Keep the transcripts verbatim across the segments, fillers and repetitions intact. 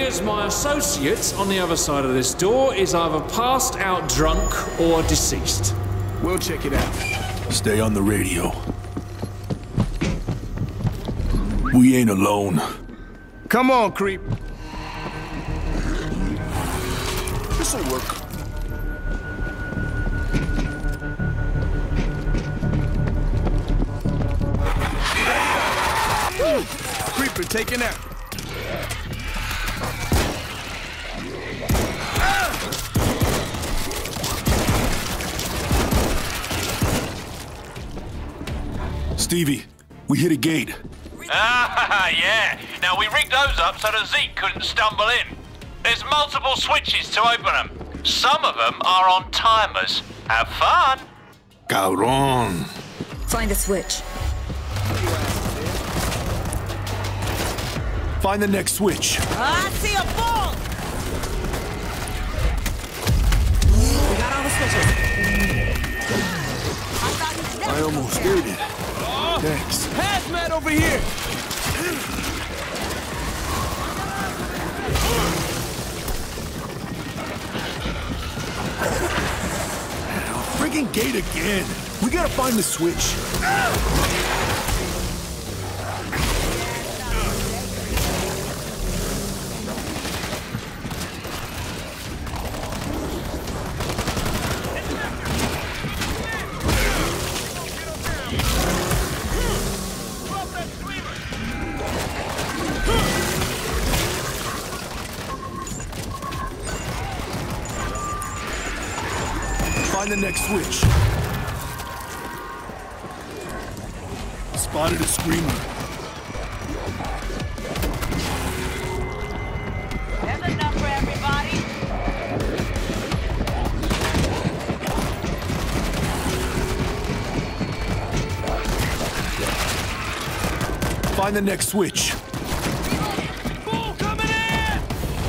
appears my associate on the other side of this door is either passed out drunk or deceased. We'll check it out. Stay on the radio. We ain't alone. Come on, creep. This'll work. Creeper taken out. Stevie, we hit a gate. Ah, yeah. Now, we rigged those up so that Zeke couldn't stumble in. There's multiple switches to open them. Some of them are on timers. Have fun. Cabron. Find a switch. Find the next switch. I see a ball! We got all the switches. I almost did it. Thanks. Hazmat over here! Friggin' gate again. We gotta find the switch. Find the next switch. Spotted a screamer. There's enough for everybody. Find the next switch. Bull coming in!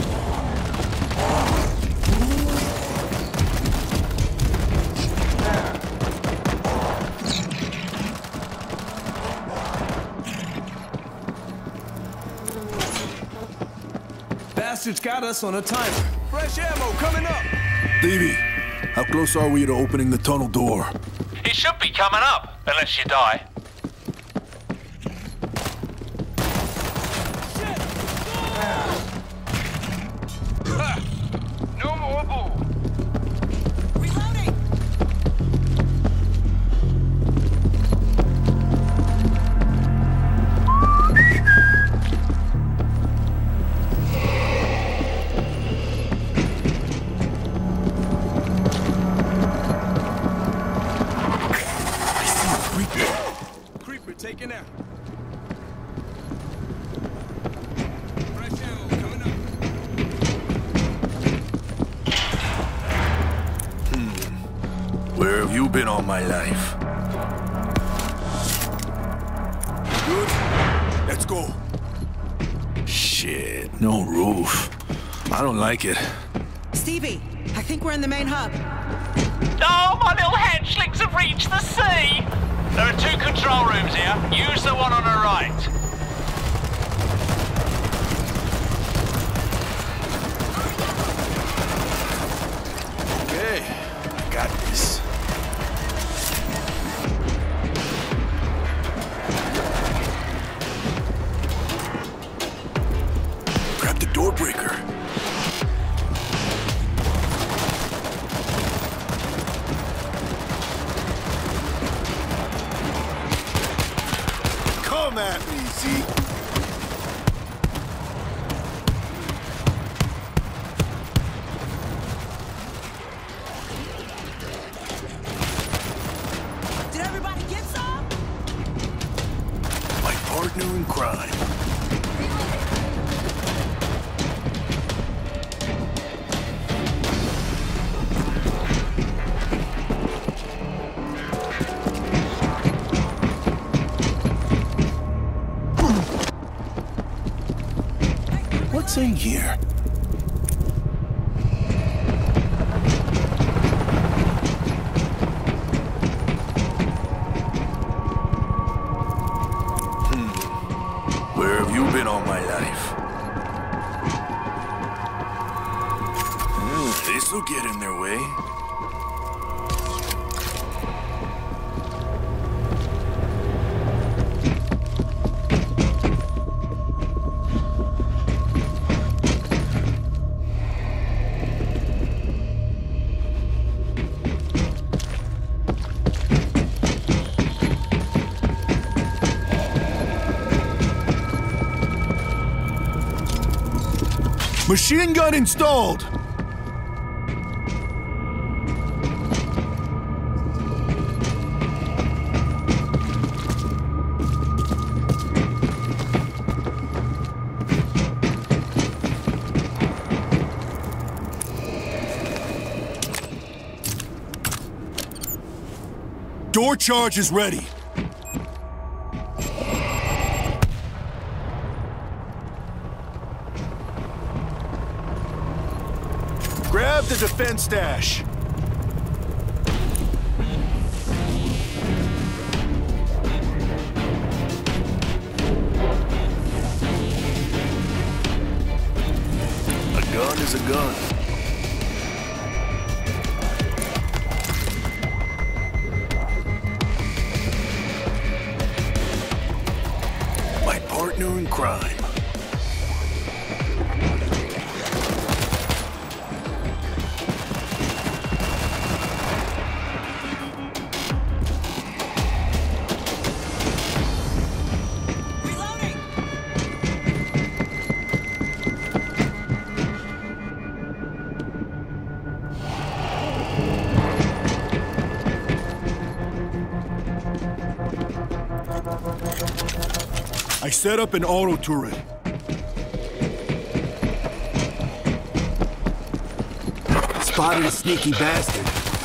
Bastards got us on a timer. Fresh ammo coming up. Stevie, how close are we to opening the tunnel door? It should be coming up, unless you die. No more bull. Reloading! Creeper taken out. Fresh ammo coming up. Where have you been all my life? Good? Let's go. Shit, no roof. I don't like it. Stevie, I think we're in the main hub. Oh, my little hatchlings have reached the sea! There are two control rooms here. Use the one on the right. Okay, I got this. Grab the door breaker. Come at me, Zeke. Did everybody get some? My partner in crime. What's in here? Hmm. Where have you been all my life? Machine gun installed! Door charge is ready. Grab the defense dash. A gun is a gun. My partner in crime. I set up an auto turret. Spotted a sneaky bastard.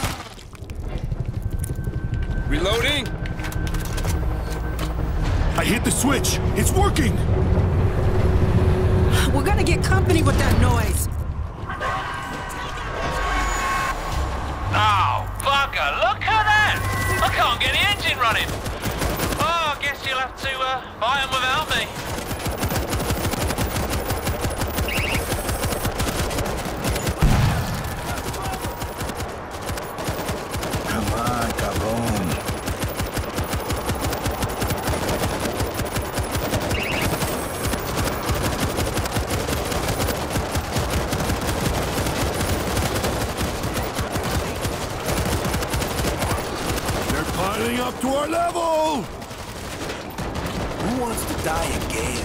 Reloading! I hit the switch. It's working! We're gonna get company with that noise. Oh, bugger, look at that! I can't get the engine running. Oh, I guess you'll have to uh, fight them without me. Come on, cabrón. They're piling up to our level! Who wants to die again?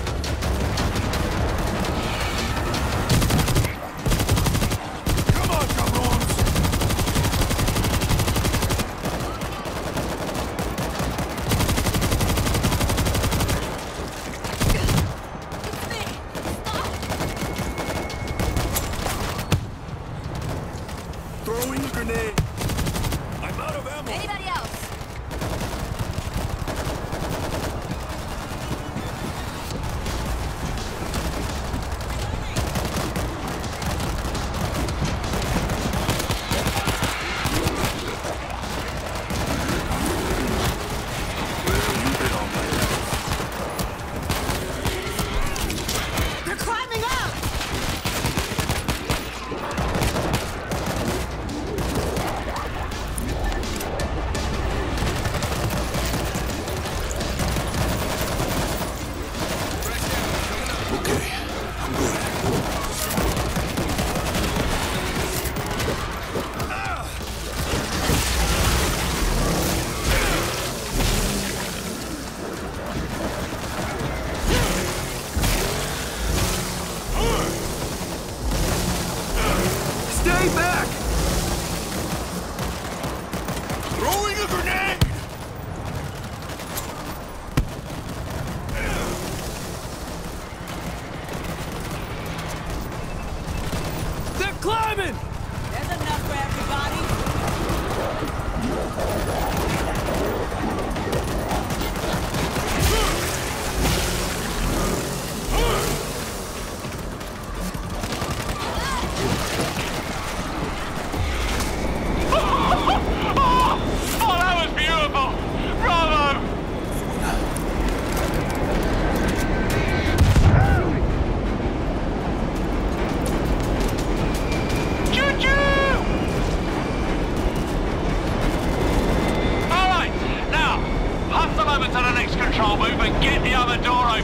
Come on, cabrons! Throwing a grenade. I'm out of ammo. Anybody else? They're climbing up!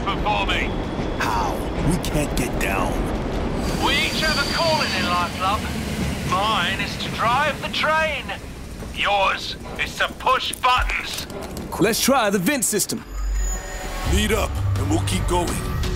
open for me. How? We can't get down. We each have a calling in life, love. Mine is to drive the train. Yours is to push buttons. Let's try the vent system. Meet up, and we'll keep going.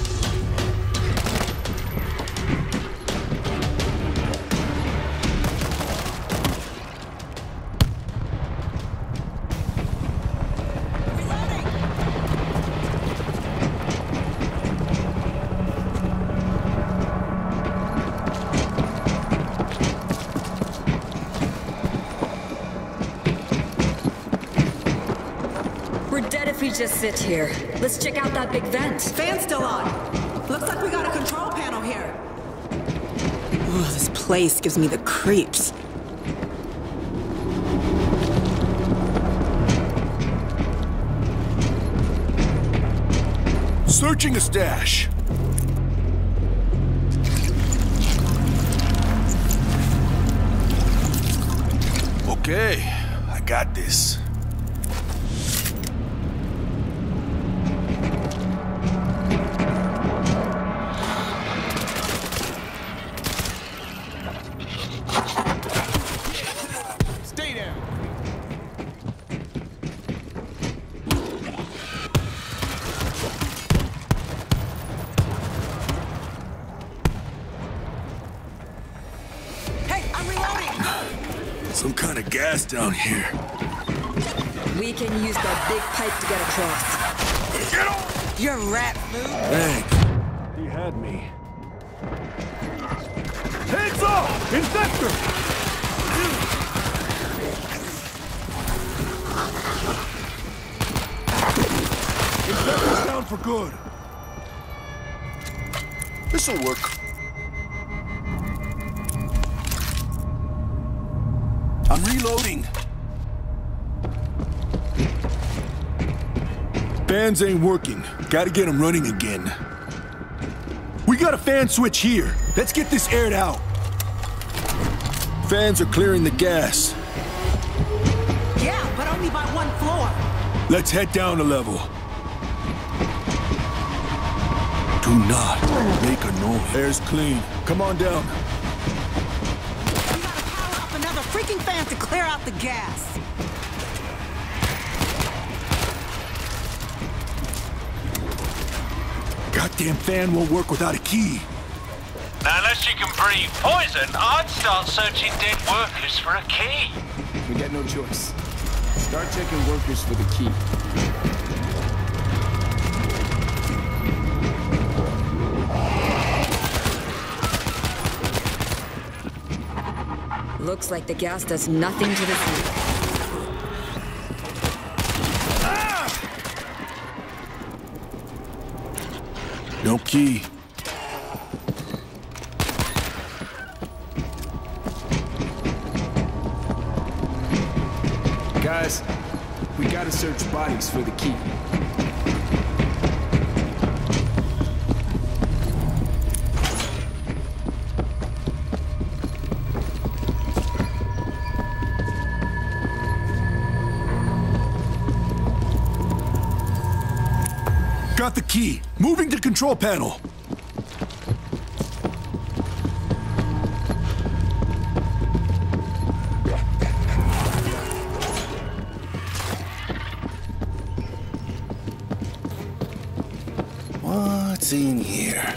We just sit here. Let's check out that big vent. Fan's still on. Looks like we got a control panel here. Ugh, this place gives me the creeps. Searching a stash. Okay, I got this. Some kind of gas down here. We can use that big pipe to get across. Get on! You're rat food. Thanks. He had me. Heads off! Infector! Infector's down for good. This'll work. I'm reloading. Fans ain't working. Gotta get them running again. We got a fan switch here. Let's get this aired out. Fans are clearing the gas. Yeah, but only by one floor. Let's head down a level. Do not make a noise. Air's clean. Come on down. Another freaking fan to clear out the gas. Goddamn fan won't work without a key. Now, unless you can breathe poison, I'd start searching dead workers for a key. We got no choice. Start checking workers for the key. Looks like the gas does nothing to the seat. Ah! No key. Guys, we gotta search bodies for the key. Got the key. Moving to control panel. What's in here?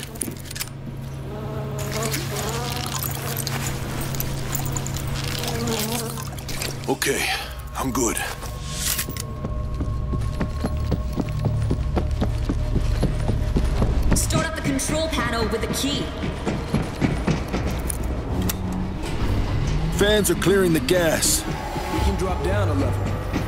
Okay, I'm good. Start up the control panel with the key. Fans are clearing the gas. We can drop down a level.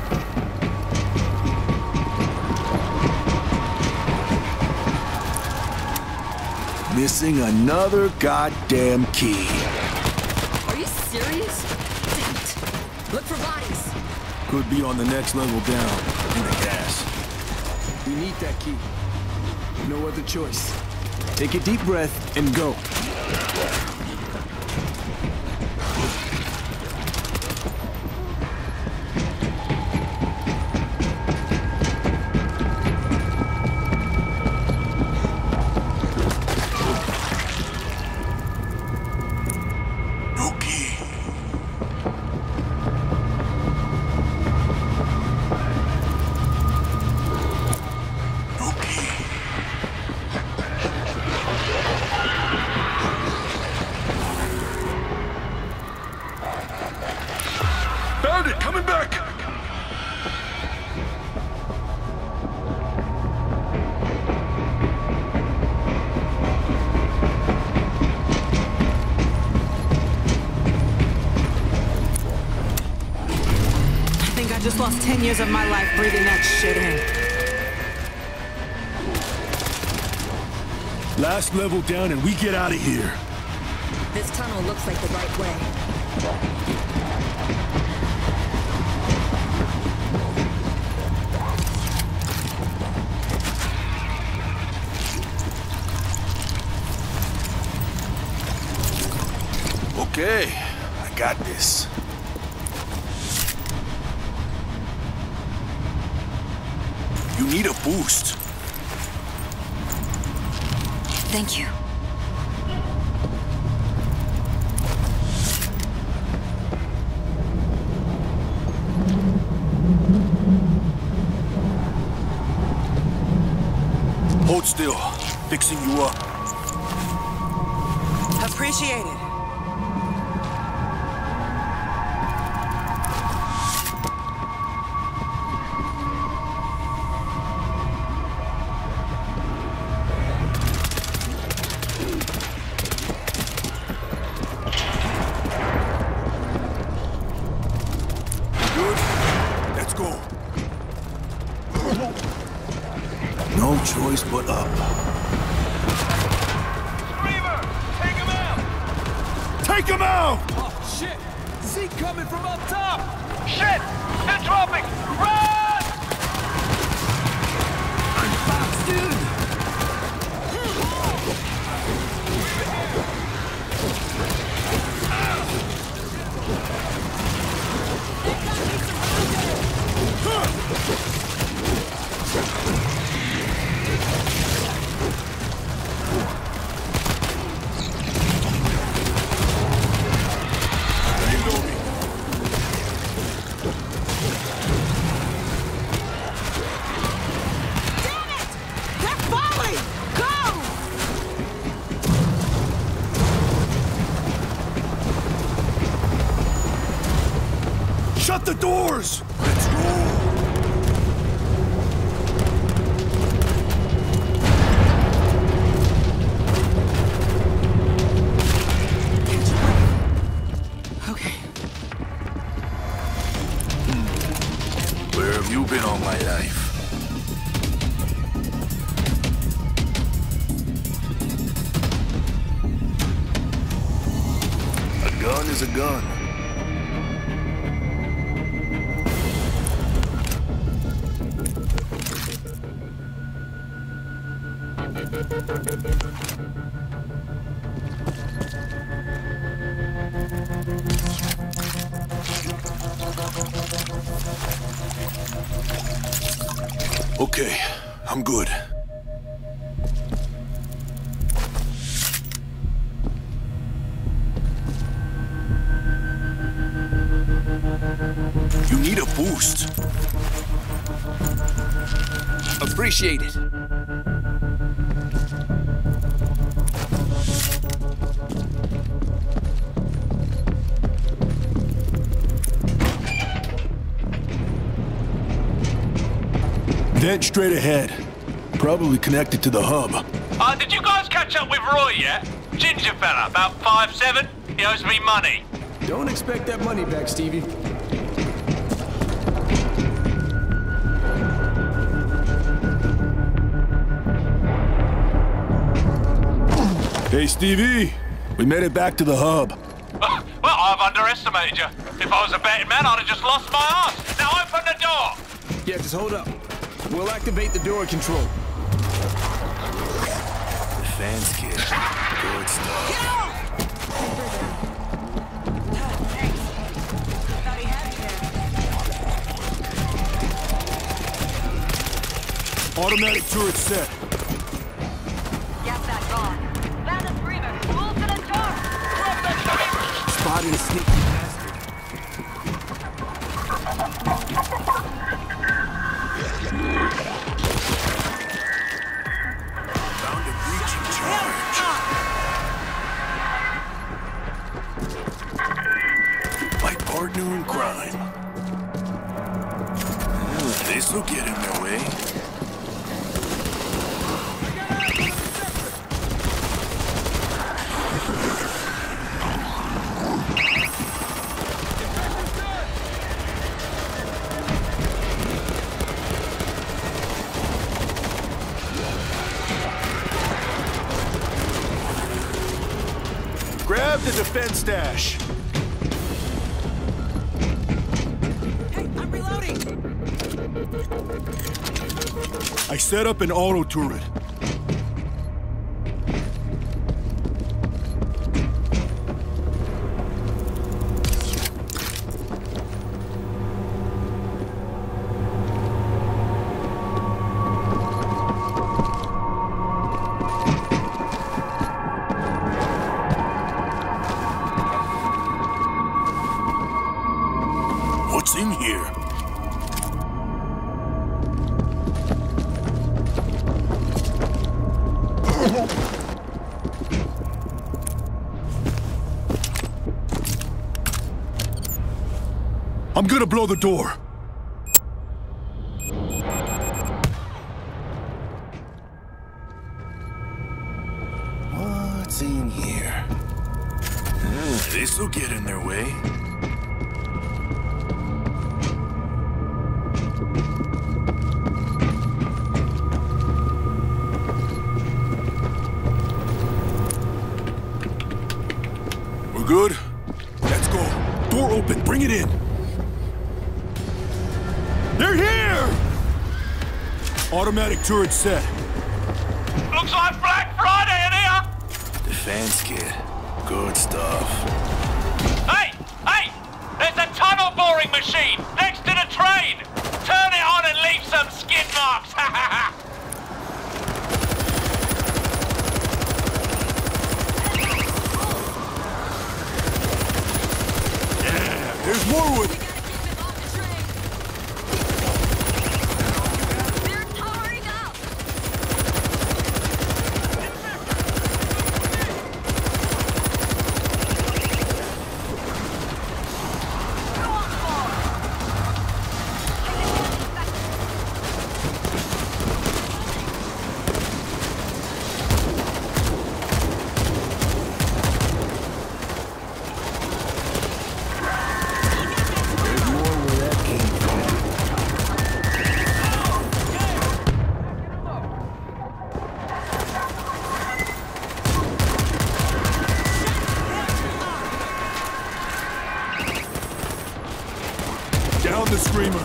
Missing another goddamn key. Are you serious? Damn it. Look for bodies. Could be on the next level down. In the gas. We need that key. No other choice. Take a deep breath and go. it! Coming back! I think I just lost ten years of my life breathing that shit in. Last level down and we get out of here. This tunnel looks like the right way. Okay, I got this. You need a boost. Thank you. Hold still. Fixing you up. Appreciate it. No choice but up. Screamer! Take him out! Take him out! Oh, shit! Zeke coming from up top! Shit! They're dropping! Run! I'm boxed, dude! Shut the doors! Let's go! Okay. Where have you been all my life? A gun is a gun. Okay, I'm good. You need a boost. Appreciate it. Vent straight ahead. Probably connected to the hub. Uh, did you guys catch up with Roy yet? Ginger fella, about five seven. He owes me money. Don't expect that money back, Stevie. Hey, Stevie. We made it back to the hub. Uh, well, I've underestimated you. If I was a betting man, I'd have just lost my ass. Now open the door. Yeah, just hold up. We'll activate the door control. The fans kid. Good stuff. Automatic turret set. Get that gone. Found a screamer. Move to the door. Spotted a sneaky bastard. Found a breaching charge. My partner in crime. This'll get in their way. Grab the defense stash. Hey, I'm reloading! I set up an auto turret. What's in here? I'm gonna blow the door. What's in here? Mm, this'll get in their way. We're good? Let's go. Door open, bring it in. They're here! Automatic turret set. Looks like Black Friday in here! Defense kit. Good stuff. Hey! Hey! There's a tunnel boring machine next to the train! Turn it on and leave some skid marks! Ha ha ha! Yeah, there's more wood. They're towering up! Down the screamer.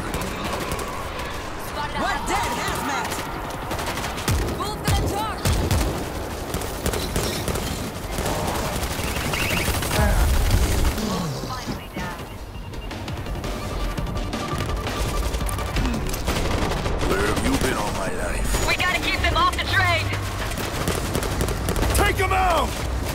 What dead hazmat? Wolf in a charge! Finally down. Where have you been all my life? We gotta keep them off the train! Take him out!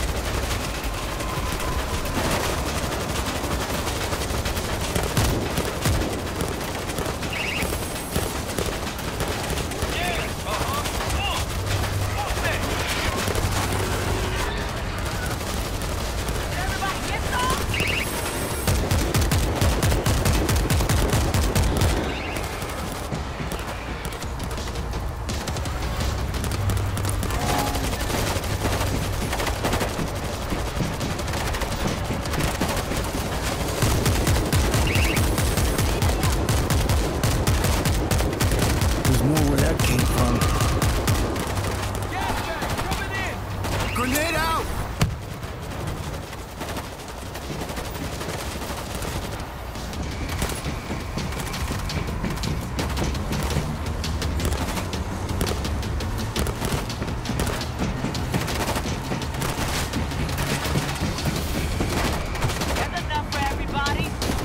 There's more where that came from. Grenade out! That's enough for everybody!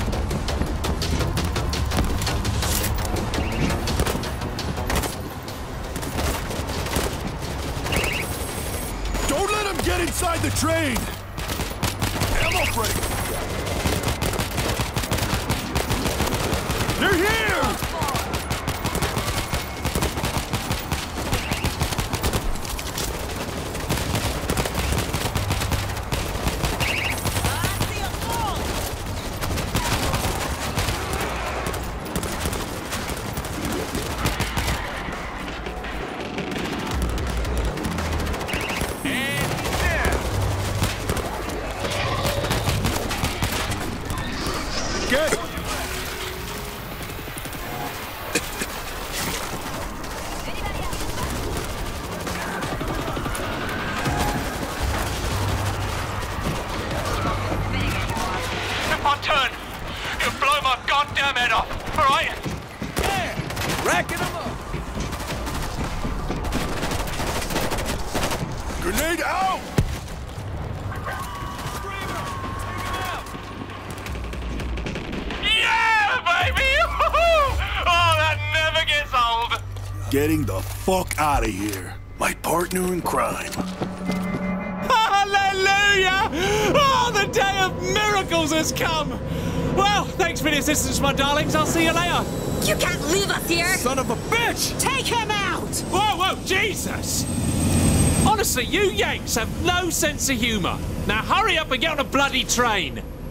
Don't let him get inside the train! Ammo break! They're here! I see a fall! damn head off, all right? Yeah! Racking them up! Grenade out! Yeah, baby! Oh, that never gets old. Getting the fuck out of here. My partner in crime. Hallelujah! Oh, the day of miracles has come! Well, thanks for the assistance, my darlings. I'll see you later. You can't leave us here! Son of a bitch! Take him out! Whoa, whoa, Jesus! Honestly, you Yanks have no sense of humour. Now hurry up and get on a bloody train.